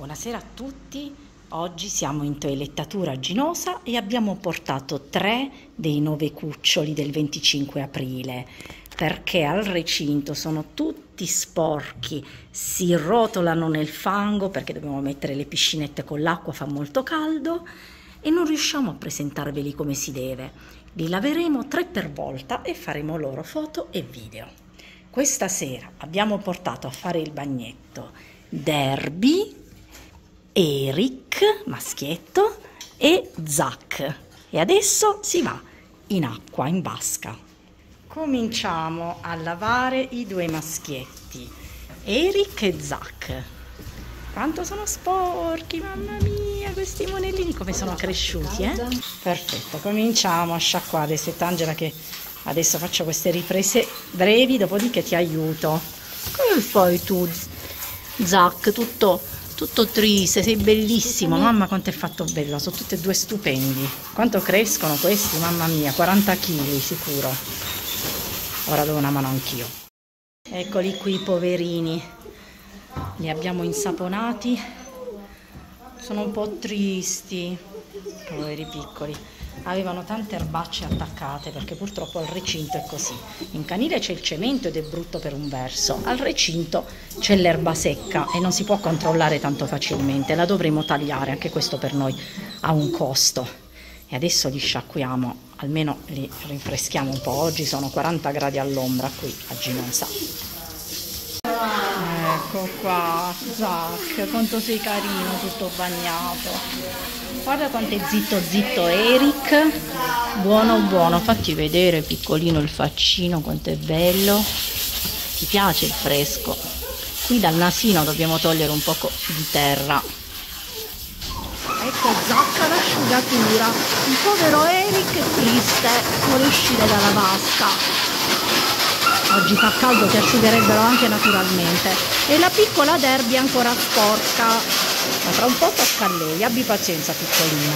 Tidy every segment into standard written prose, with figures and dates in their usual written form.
Buonasera a tutti, oggi siamo in toelettatura Ginosa e abbiamo portato 3 dei 9 cuccioli del 25 aprile perché al recinto sono tutti sporchi, si rotolano nel fango perché dobbiamo mettere le piscinette con l'acqua, fa molto caldo e non riusciamo a presentarveli come si deve. Li laveremo 3 per volta e faremo loro foto e video. Questa sera abbiamo portato a fare il bagnetto Derby, Eric, maschietto, e Zac. E adesso si va in acqua, in vasca. Cominciamo a lavare i 2 maschietti, Eric e Zac. Quanto sono sporchi, mamma mia, questi monellini come sono cresciuti, eh? Perfetto, cominciamo a sciacquare. Aspetta Angela che adesso faccio queste riprese brevi, dopodiché ti aiuto. Come fai tu, Zac? Tutto triste, sei bellissimo, mamma quanto è fatto bello, sono tutti e 2 stupendi. Quanto crescono questi, mamma mia, 40 kg sicuro. Ora do una mano anch'io. Eccoli qui, poverini, li abbiamo insaponati, sono un po' tristi, poveri piccoli. Avevano tante erbacce attaccate perché purtroppo al recinto è così. In canile c'è il cemento ed è brutto per un verso, al recinto c'è l'erba secca e non si può controllare tanto facilmente, la dovremo tagliare, anche questo per noi ha un costo. E adesso li sciacquiamo, almeno li rinfreschiamo un po', oggi sono 40 gradi all'ombra qui a Ginosa. Ecco qua, Zac, quanto sei carino, tutto bagnato. Guarda quanto è zitto Eric, buono, fatti vedere piccolino il faccino, quanto è bello, ti piace il fresco. Qui dal nasino dobbiamo togliere un poco di terra. Ecco Zac all'asciugatura, il povero Eric è triste, vuole uscire dalla vasca. Oggi fa caldo, si asciugherebbero anche naturalmente. E la piccola Derby è ancora sporca. Ma tra un po' tocca a lei, abbi pazienza piccolina.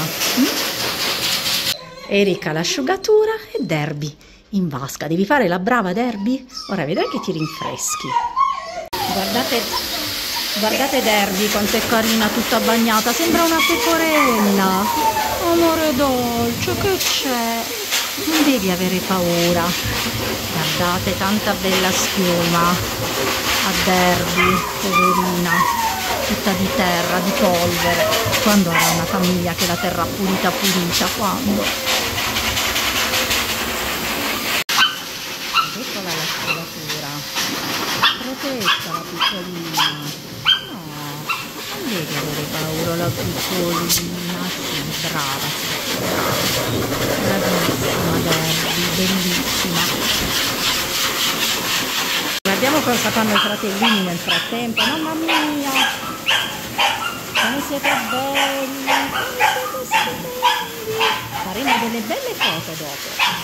Eric all'asciugatura e Derby in vasca. Devi fare la brava Derby? Ora vedrai che ti rinfreschi. Guardate Derby quanto è carina, tutta bagnata, sembra una pecorella. Amore dolce, che c'è? Non devi avere paura. Guardate, tanta bella schiuma a Derby, poverina, tutta di terra, di polvere. Quando avrà una famiglia che la terrà pulita, quando? Eccola la scolatura, protetta la piccolina. No, non devi avere paura la piccolina, sì, brava. Bravissima Derby, bellissima. Guardiamo cosa fanno i fratellini nel frattempo, mamma mia, come siete belli, faremo delle belle foto dopo.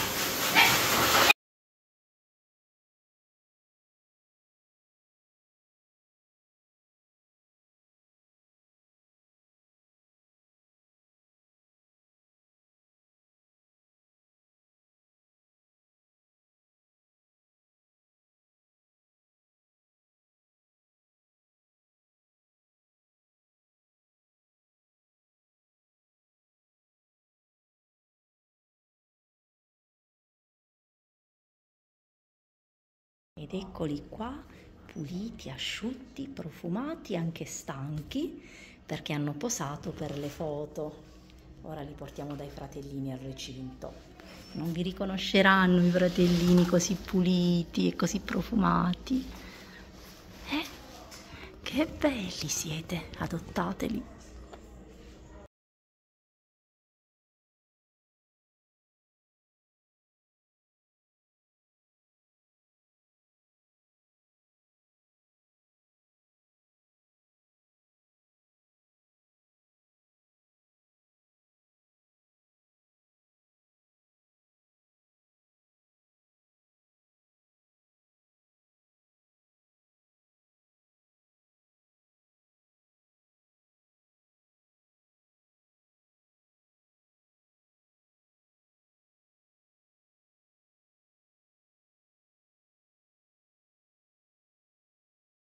Ed eccoli qua, puliti, asciutti, profumati, anche stanchi, perché hanno posato per le foto. Ora li portiamo dai fratellini al recinto. Non vi riconosceranno i fratellini così puliti e così profumati. Che belli siete, adottateli.